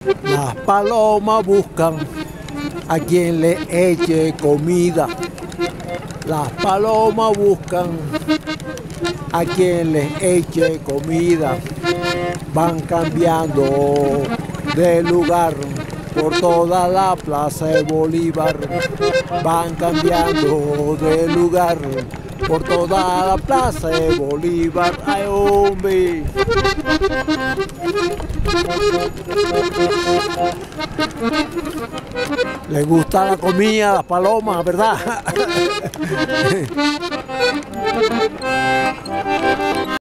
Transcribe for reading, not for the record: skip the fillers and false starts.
Las palomas buscan a quien le eche comida. Las palomas buscan a quien les eche comida. Van cambiando de lugar por toda la Plaza de Bolívar. Van cambiando de lugar por toda la Plaza de Bolívar. ¡Ay, hombre! Le gusta la comida a las palomas, ¿verdad?